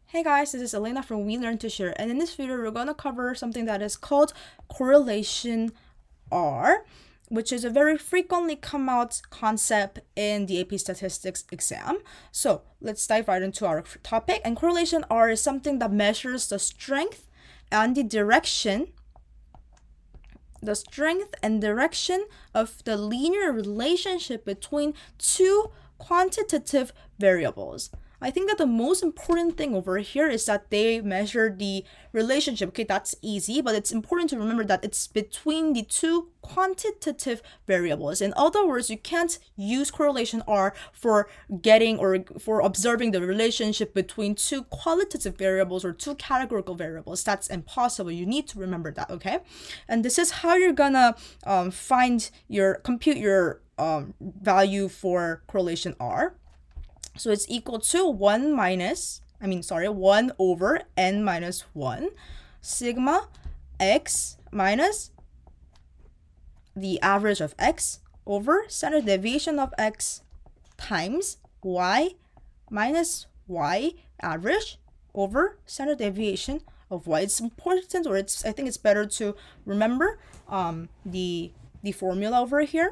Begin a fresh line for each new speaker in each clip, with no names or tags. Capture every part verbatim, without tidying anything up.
Hey guys, this is Elena from We Learn to Share, and in this video we're going to cover something that is called correlation R, which is a very frequently come out concept in the A P Statistics exam. So let's dive right into our topic. And correlation R is something that measures the strength and the direction the strength and direction of the linear relationship between two quantitative variables. I think that the most important thing over here is that they measure the relationship. Okay, that's easy, but it's important to remember that it's between the two quantitative variables. In other words, you can't use correlation R for getting or for observing the relationship between two qualitative variables or two categorical variables. That's impossible. You need to remember that, okay? And this is how you're gonna um, find your, compute your um, value for correlation R. So it's equal to one minus, I mean, sorry, one over n minus one, sigma x minus the average of x over standard deviation of x times y minus y average over standard deviation of y. It's important, or it's, I think it's better to remember um, the, the formula over here.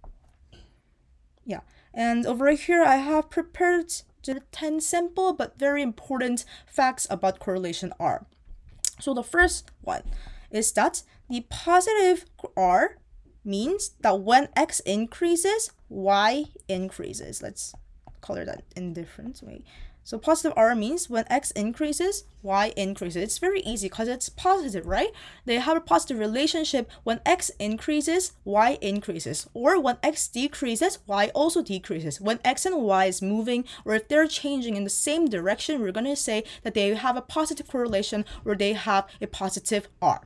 Yeah. And over here, I have prepared ten simple but very important facts about correlation R. So the first one is that the positive R means that when x increases, y increases. Let's color that in different way. So positive R means when x increases, y increases. It's very easy because it's positive, right? They have a positive relationship. When x increases, y increases. Or when x decreases, y also decreases. When x and y is moving, or if they're changing in the same direction, we're going to say that they have a positive correlation or they have a positive R.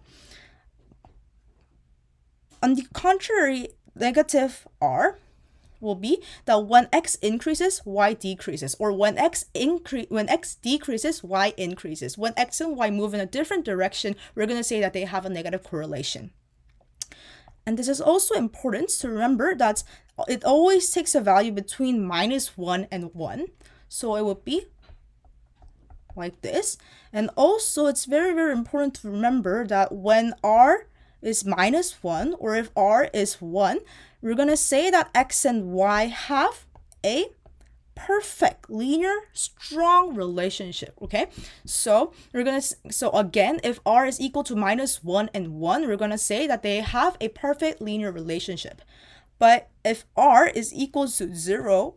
On the contrary, negative R will be that when x increases, y decreases, or when x increase when x decreases, y increases. When x and y move in a different direction, we're going to say that they have a negative correlation. And this is also important to remember that it always takes a value between minus one and one. So it would be like this. And also it's very, very important to remember that when R is minus one, or if R is one, we're going to say that x and y have a perfect, linear, strong relationship, okay? So we're going to, so again, if R is equal to minus one and one, we're going to say that they have a perfect linear relationship. But if R is equal to zero,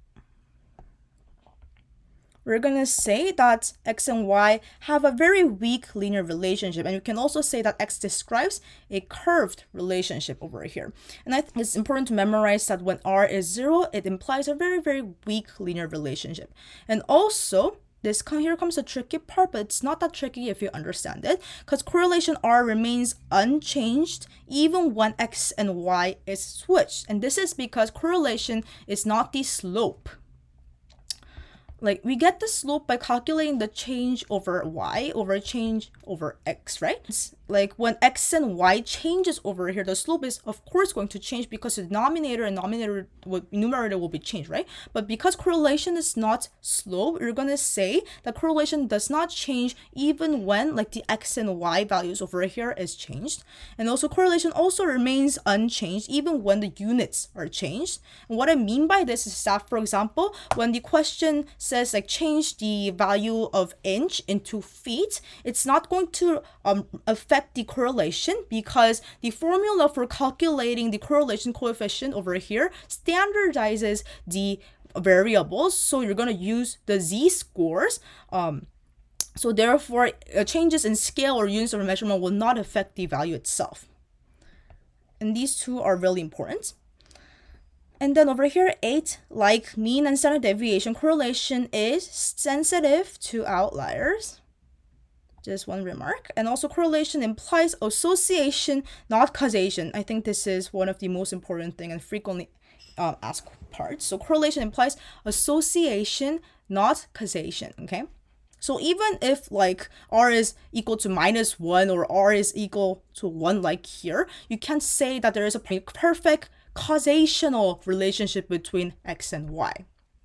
we're going to say that x and y have a very weak linear relationship. And we can also say that x describes a curved relationship over here. And I think it's important to memorize that when R is zero, it implies a very, very weak linear relationship. And also, this here comes the tricky part, but it's not that tricky if you understand it, because correlation R remains unchanged even when x and y is switched. And this is because correlation is not the slope. Like, we get the slope by calculating the change over y over change over x, right? It's like when x and y changes over here, the slope is of course going to change because the denominator and denominator will, numerator will be changed, right? But because correlation is not slope, you're going to say that correlation does not change even when like the x and y values over here is changed. And also correlation also remains unchanged even when the units are changed. And what I mean by this is that, for example, when the question says like change the value of inch into feet, it's not going to um, affect the correlation because the formula for calculating the correlation coefficient over here standardizes the variables. So you're going to use the z-scores. Um, so therefore, uh, changes in scale or units of measurement will not affect the value itself. And these two are really important. And then over here, eight, like mean and standard deviation, correlation is sensitive to outliers. Just one remark. And also correlation implies association, not causation. I think this is one of the most important thing and frequently uh, asked parts. So correlation implies association, not causation, okay? So even if like R is equal to minus one or R is equal to one like here, you can say that there is a perfect causational relationship between x and y.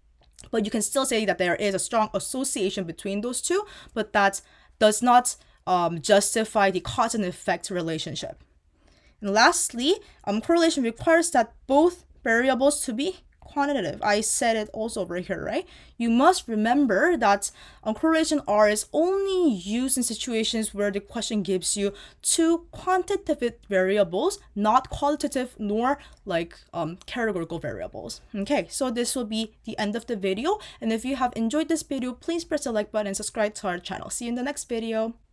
but you can still say that there is a strong association between those two, but that does not um, justify the cause and effect relationship. And lastly, um, correlation requires that both variables to be quantitative. I said it also over here, right? You must remember that um, correlation R is only used in situations where the question gives you two quantitative variables, not qualitative nor like um, categorical variables. Okay, so this will be the end of the video. And if you have enjoyed this video, please press the like button and subscribe to our channel. See you in the next video.